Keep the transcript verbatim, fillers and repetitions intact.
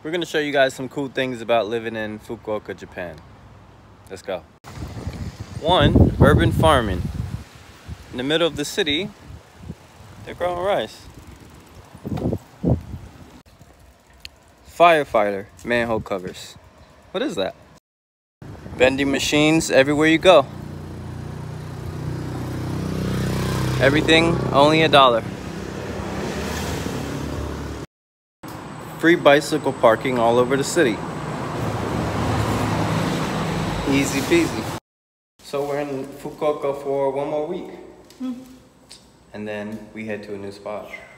We're gonna show you guys some cool things about living in Fukuoka, Japan. Let's go. One, urban farming. In the middle of the city, they're growing rice. Firefighter manhole covers. What is that? Vending machines everywhere you go. Everything only a dollar. Free bicycle parking all over the city. Easy peasy. So we're in Fukuoka for one more week. Hmm. And then we head to a new spot.